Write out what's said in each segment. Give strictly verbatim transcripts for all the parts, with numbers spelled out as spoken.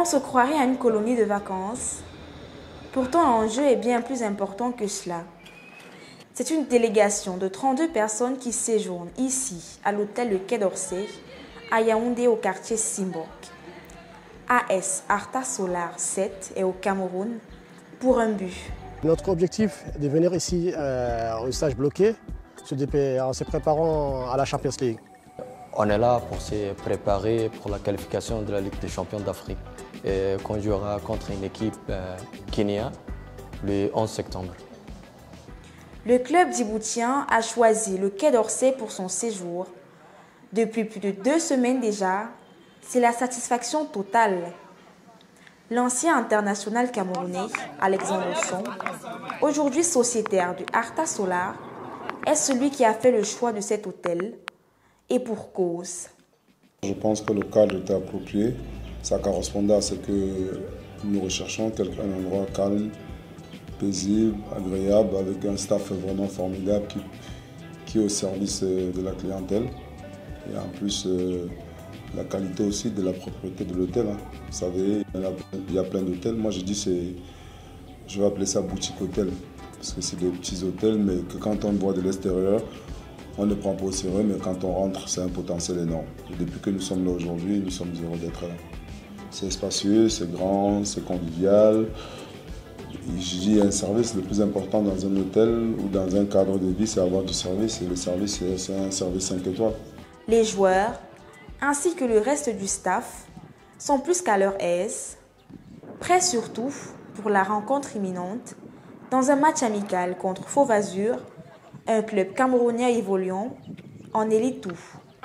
On se croirait à une colonie de vacances. Pourtant, l'enjeu est bien plus important que cela. C'est une délégation de trente-deux personnes qui séjournent ici, à l'hôtel Le Quai d'Orsay, à Yaoundé, au quartier Simbok. A S Arta Solar sept est au Cameroun pour un but. Notre objectif est de venir ici euh, au stage bloqué en se préparant à la Champions League. On est là pour se préparer pour la qualification de la Ligue des champions d'Afrique et qu'on jouera contre une équipe euh, kenyane le onze septembre. Le club djiboutien a choisi le Quai d'Orsay pour son séjour. Depuis plus de deux semaines déjà, c'est la satisfaction totale. L'ancien international camerounais, Alexandre Son, aujourd'hui sociétaire du Arta Solar, est celui qui a fait le choix de cet hôtel, et pour cause. Je pense que le cadre était approprié. Ça correspondait à ce que nous recherchons, un endroit calme, paisible, agréable, avec un staff vraiment formidable qui, qui est au service de la clientèle. Et en plus, euh, la qualité aussi de la propriété de l'hôtel. Hein. Vous savez, il y, a, il y a plein d'hôtels. Moi, je dis, c'est, je vais appeler ça boutique hôtel. Parce que c'est des petits hôtels, mais que quand on voit de l'extérieur, on ne prend pas au sérieux, mais quand on rentre, c'est un potentiel énorme. Et depuis que nous sommes là aujourd'hui, nous sommes heureux d'être là. C'est spacieux, c'est grand, c'est convivial. Je dis un service, le plus important dans un hôtel ou dans un cadre de vie, c'est avoir du service. Et le service, c'est un service cinq étoiles. Les joueurs, ainsi que le reste du staff, sont plus qu'à leur aise, prêts surtout pour la rencontre imminente dans un match amical contre Fauve Azur, un club camerounais évoluant en élite deux.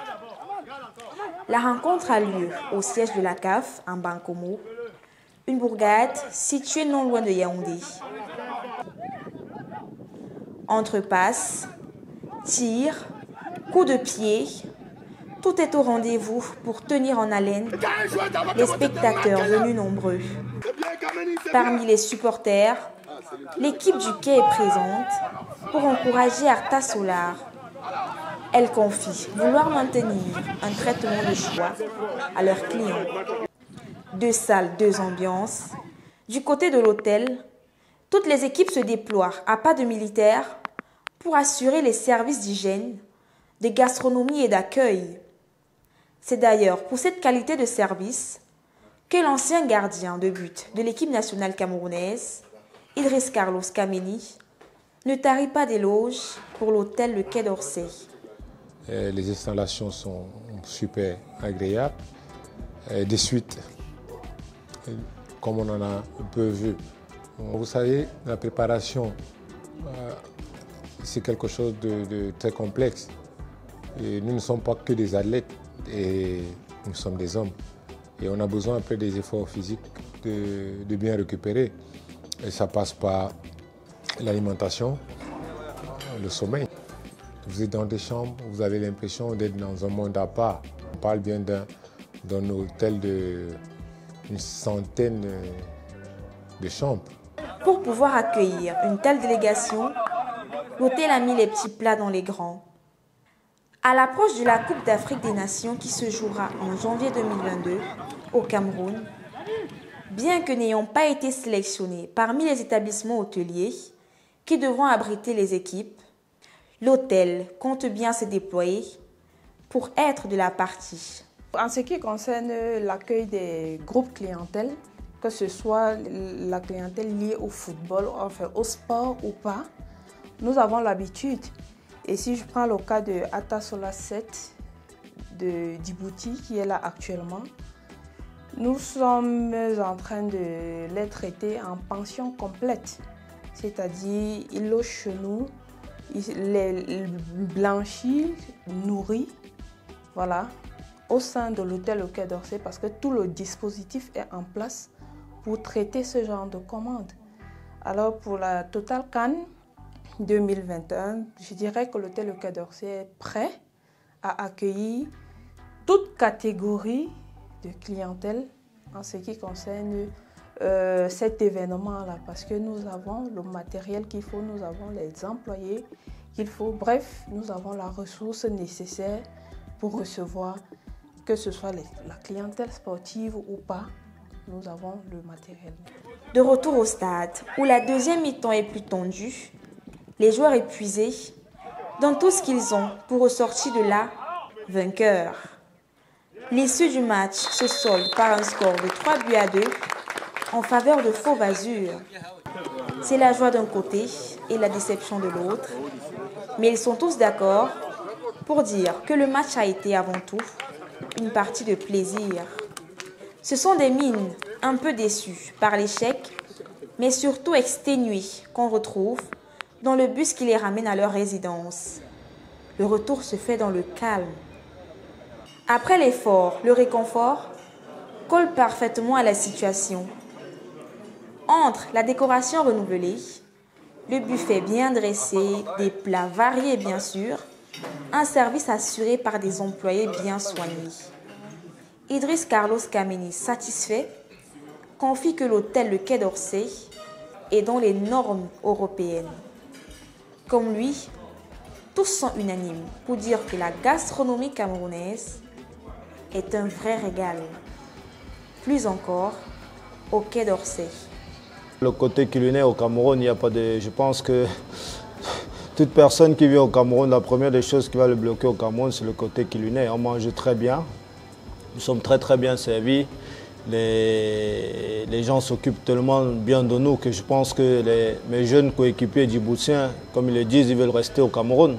La rencontre a lieu au siège de la C A F, en Bankomo, une bourgade située non loin de Yaoundé. Entre passes, tirs, coups de pied, tout est au rendez-vous pour tenir en haleine les spectateurs venus nombreux. Parmi les supporters, l'équipe du quai est présente pour encourager Arta Solar. Elle confie vouloir maintenir un traitement de choix à leurs clients. Deux salles, deux ambiances. Du côté de l'hôtel, toutes les équipes se déploient à pas de militaires pour assurer les services d'hygiène, de gastronomie et d'accueil. C'est d'ailleurs pour cette qualité de service que l'ancien gardien de but de l'équipe nationale camerounaise, Idriss Carlos Kameni, ne tarit pas d'éloges pour l'hôtel Le Quai d'Orsay. Les installations sont super agréables. De suite, comme on en a un peu vu, vous savez, la préparation, c'est quelque chose de, de très complexe. Et nous ne sommes pas que des athlètes, et nous sommes des hommes. Et on a besoin, après des efforts physiques, de, de bien récupérer. Et ça passe par l'alimentation, le sommeil. Vous êtes dans des chambres, vous avez l'impression d'être dans un monde à part. On parle bien d'un, d'un hôtel d'une centaine de chambres. Pour pouvoir accueillir une telle délégation, l'hôtel a mis les petits plats dans les grands. À l'approche de la Coupe d'Afrique des Nations qui se jouera en janvier deux mille vingt-deux au Cameroun, bien que n'ayant pas été sélectionnés parmi les établissements hôteliers qui devront abriter les équipes, l'hôtel compte bien se déployer pour être de la partie. En ce qui concerne l'accueil des groupes clientèles, que ce soit la clientèle liée au football, enfin au sport ou pas, nous avons l'habitude. Et si je prends le cas de Arta Solar sept de Djibouti qui est là actuellement, nous sommes en train de les traiter en pension complète. C'est-à-dire, ils logent chez nous, ils les blanchissent, nourris, voilà, au sein de l'hôtel Le Quai d'Orsay parce que tout le dispositif est en place pour traiter ce genre de commandes. Alors pour la Total CAN deux mille vingt et un, je dirais que l'hôtel Le Quai d'Orsay est prêt à accueillir toute catégorie de clientèle en ce qui concerne euh, cet événement-là parce que nous avons le matériel qu'il faut, nous avons les employés qu'il faut, bref, nous avons la ressource nécessaire pour recevoir que ce soit les, la clientèle sportive ou pas, nous avons le matériel. De retour au stade, où la deuxième mi-temps est plus tendue, les joueurs épuisés donnent tout ce qu'ils ont pour ressortir de là vainqueurs. L'issue du match se solde par un score de trois buts à deux en faveur de Fauve Azur. C'est la joie d'un côté et la déception de l'autre, mais ils sont tous d'accord pour dire que le match a été avant tout une partie de plaisir. Ce sont des mines un peu déçues par l'échec, mais surtout exténuées qu'on retrouve dans le bus qui les ramène à leur résidence. Le retour se fait dans le calme. Après l'effort, le réconfort colle parfaitement à la situation. Entre la décoration renouvelée, le buffet bien dressé, des plats variés bien sûr, un service assuré par des employés bien soignés. Idriss Carlos Kameni, satisfait, confie que l'hôtel Le Quai d'Orsay est dans les normes européennes. Comme lui, tous sont unanimes pour dire que la gastronomie camerounaise est un vrai régal. Plus encore, au Quai d'Orsay. Le côté culinaire au Cameroun, il n'y a pas de... Je pense que toute personne qui vient au Cameroun, la première des choses qui va le bloquer au Cameroun, c'est le côté culinaire. On mange très bien, nous sommes très très bien servis. Les, les gens s'occupent tellement bien de nous que je pense que les, mes jeunes coéquipiers djiboutiens, comme ils le disent, ils veulent rester au Cameroun.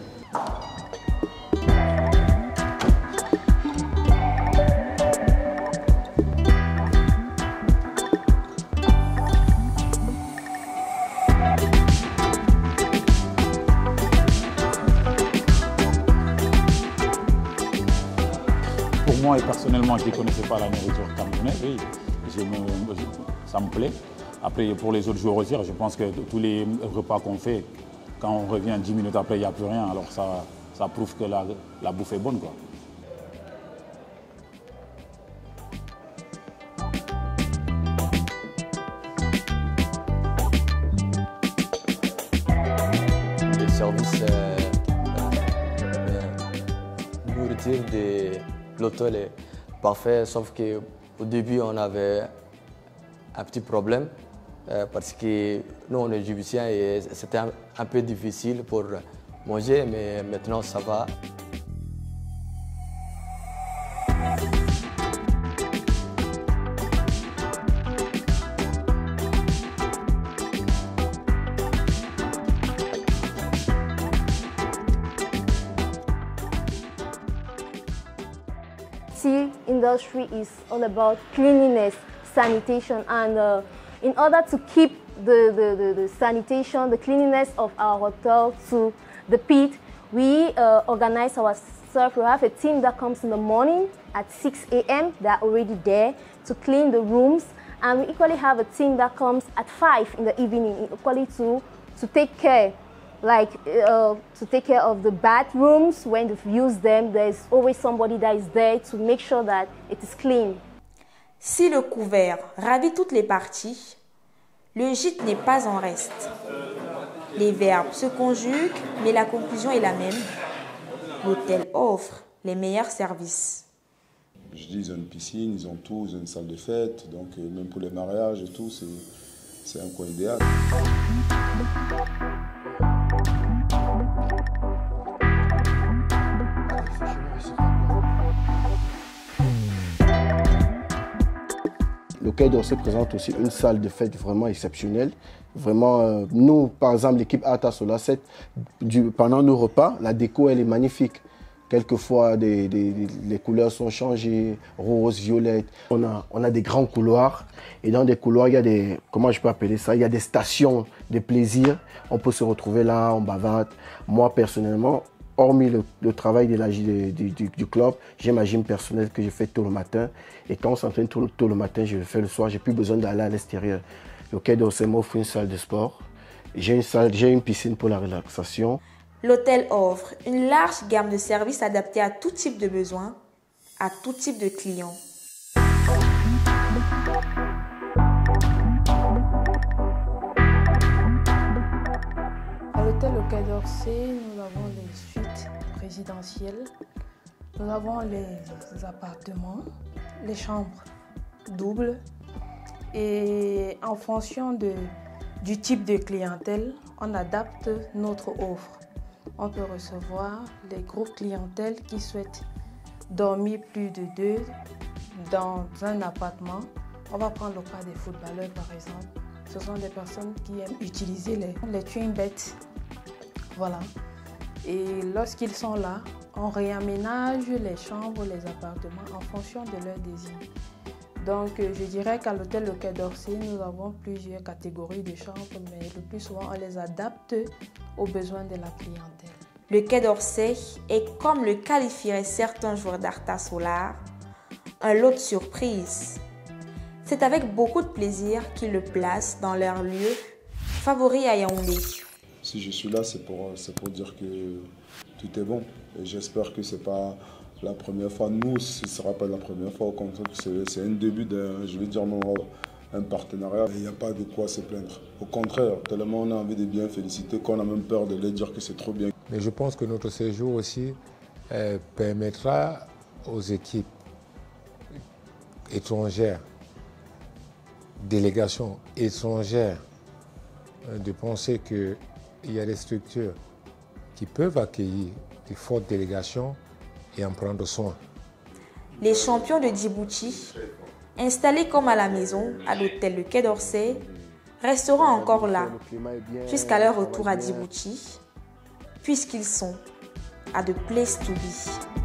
Pour moi, et personnellement, je ne connaissais pas la nourriture camerounaise. Oui, je me, je, ça me plaît. Après, pour les autres joueurs aussi, je pense que tous les repas qu'on fait, quand on revient dix minutes après, il n'y a plus rien. Alors ça, ça prouve que la, la bouffe est bonne, quoi. Le service euh, euh, nourriture de l'hôtel est parfait, sauf qu'au début, on avait un petit problème euh, parce que nous, on est djiboutiens et c'était un, un peu difficile pour manger, mais maintenant, ça va. Tea industry is all about cleanliness, sanitation, and uh, in order to keep the, the, the, the sanitation, the cleanliness of our hotel to the peak, we uh, organize ourselves. We have a team that comes in the morning at six A M They're already there to clean the rooms, and we equally have a team that comes at five in the evening, equally to, to take care like uh, to take care of the bathrooms. When they've used them, there's always somebody that is there to make sure that it is clean. Si le couvert ravit toutes les parties, le gîte n'est pas en reste. Les verbes se conjuguent, mais la conclusion est la même. L'hôtel offre les meilleurs services. Je dis, ils ont une piscine, ils ont tout, ils ont une salle de fête, donc euh, même pour les mariages et tout, c'est un coin idéal. Le Quai d'Orsay présente aussi une salle de fête vraiment exceptionnelle. Vraiment, euh, nous, par exemple, l'équipe Ata Solar sept, du, pendant nos repas, la déco, elle est magnifique. Quelquefois, des, des, des, les couleurs sont changées, rose, violette. On a, on a des grands couloirs. Et dans des couloirs, il y a des, comment je peux appeler ça, il y a des stations de plaisir. On peut se retrouver là, on bavarde. Moi, personnellement, hormis le, le travail de la, du, du, du club, j'ai ma gym personnelle que je fais tôt le matin. Et quand on s'entraîne tôt, tôt le matin, je le fais le soir. J'ai plus besoin d'aller à l'extérieur. Le Quai d'Orsay m'offre une salle de sport. J'ai une, salle, j'ai une piscine pour la relaxation. L'hôtel offre une large gamme de services adaptés à tout type de besoins, à tout type de clients. À l'hôtel Le Quai d'Orsay, nous avons les suites résidentielles, nous avons les appartements, les chambres doubles, Et en fonction de, du type de clientèle, on adapte notre offre. On peut recevoir des groupes clientèles qui souhaitent dormir plus de deux dans un appartement. On va prendre le cas des footballeurs par exemple. Ce sont des personnes qui aiment utiliser les, les twin beds. Voilà. Et lorsqu'ils sont là, on réaménage les chambres, les appartements en fonction de leurs désirs. Donc je dirais qu'à l'hôtel Le Quai d'Orsay, nous avons plusieurs catégories de chambres, mais le plus souvent on les adapte aux besoins de la clientèle. Le Quai d'Orsay est, comme le qualifieraient certains joueurs d'Arta Solar, un lot de surprises. C'est avec beaucoup de plaisir qu'ils le placent dans leur lieu favori à Yaoundé. Si je suis là, c'est pour, c'est pour dire que tout est bon. Et j'espère que ce n'est pas la première fois. Nous, ce ne sera pas la première fois. Au contraire, c'est un début d'un, je vais dire, un partenariat. Il n'y a pas de quoi se plaindre. Au contraire, tellement on a envie de bien féliciter qu'on a même peur de les dire que c'est trop bien. Mais je pense que notre séjour aussi euh, permettra aux équipes étrangères, délégations étrangères, euh, de penser qu'il y a des structures qui peuvent accueillir des fortes délégations et en prendre soin. Les champions de Djibouti, installés comme à la maison à l'hôtel Le Quai d'Orsay, resteront encore là jusqu'à leur retour à Djibouti, puisqu'ils sont à The Place to Be.